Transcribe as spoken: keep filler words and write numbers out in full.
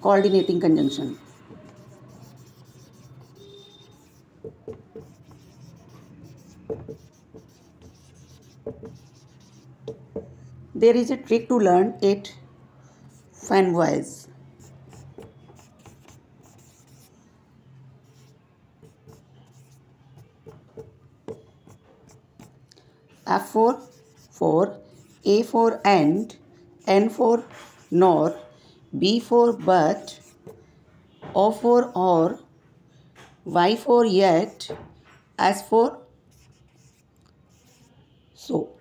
coordinating conjunction. There is a trick to learn it fan-wise. F for for, A for and, N for nor, B for but, O for or, Y for yet, S for so.